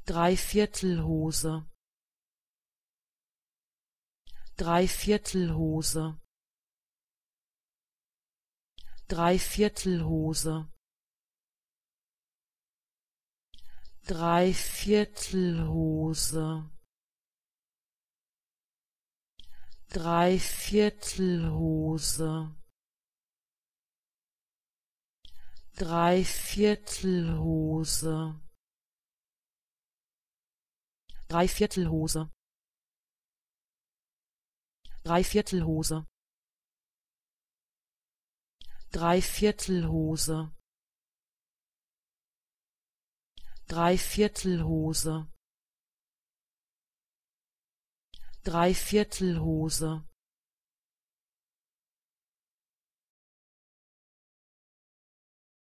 Dreiviertelhose, Dreiviertelhose, Dreiviertelhose, Dreiviertelhose, Dreiviertelhose, Dreiviertelhose, Dreiviertelhose, Dreiviertelhose, Dreiviertelhose, Dreiviertelhose, Dreiviertelhose,